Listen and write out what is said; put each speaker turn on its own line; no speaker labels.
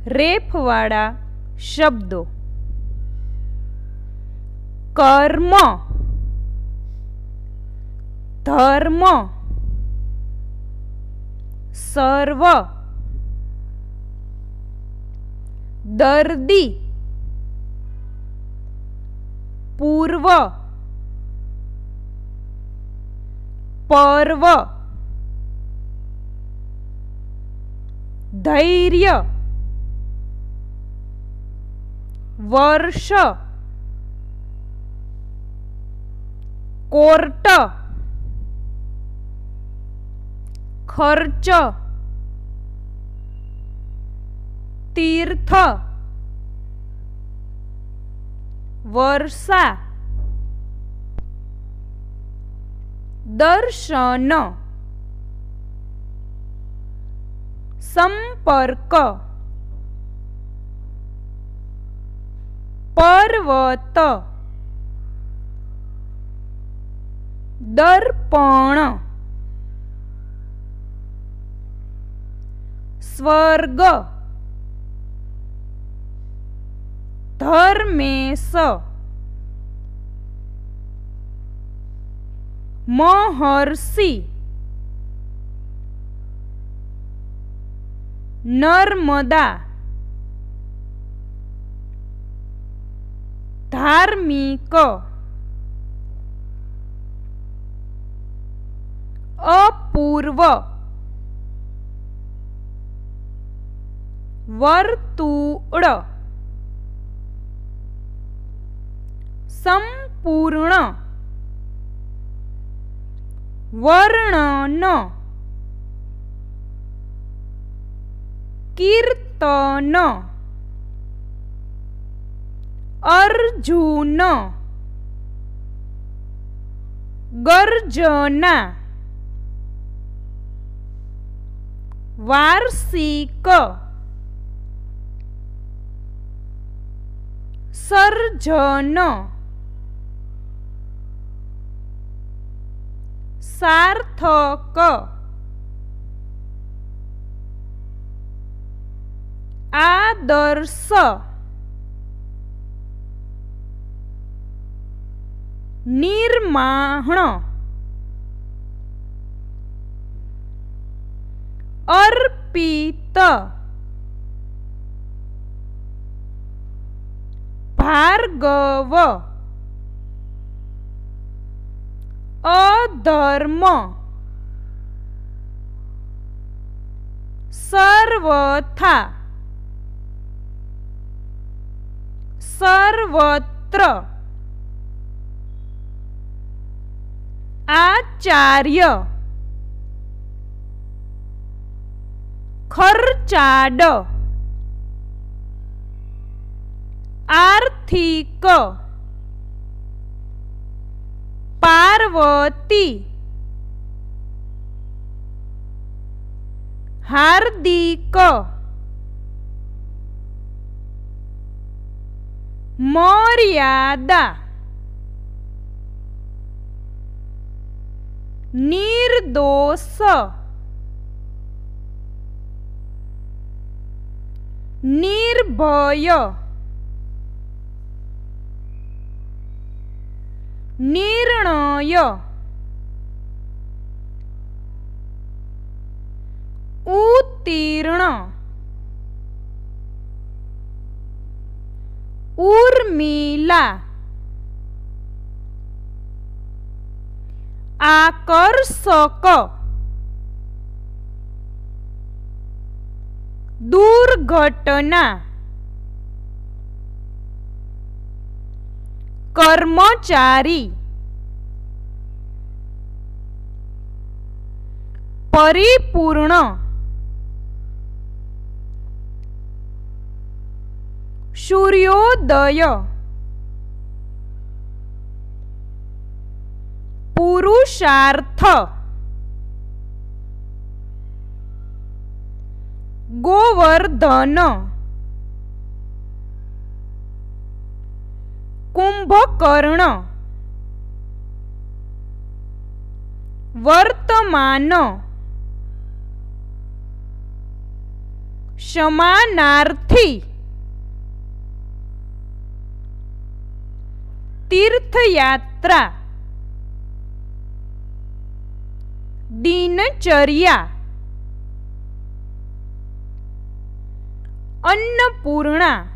રેફવાળા શબ્દો. કર્મ, ધર્મ, સર્વ, દર્દી, પૂર્વ, પર્વ, ધૈર્ય, વર્ષ, કોર્ટ, ખર્ચ, તીર્થ, વર્ષા, દર્શન, સંપર્ક, પર્વત, દર્પણ, સ્વર્ગ, ધર્મેશ, મહર્ષિ, નર્મદા, ધાર્મિક, અપૂર્વ, વર્તુળ, સંપૂર્ણ, વર્ણન, કીર્તન, અર્જુન, ગર્જના, વાર્ષિક, સર્જન, સાર્થક, આદર્શ, નિર્માણ, અર્પિત, ભાર્ગવ, અધર્મ, સર્વથા, સર્વત્ર, આચાર્ય, ખર્ચાડ, આર્થિક, પાર્વતી, હાર્દિક, મર્યાદા, નિર્દોષ, નિર્ભય, નિર્ણય, ઉત્તીર્ણ, ઉર્મિલા, આકર્ષક, દુર્ઘટના, કર્મચારી, પરિપૂર્ણ, સૂર્યોદય, પુરુષાર્થ, ગોવર્ધન, કુંભકર્ણ, વર્તમાન, समानार्थी तीर्थयात्रा दिनचर्या अन्नपूर्णा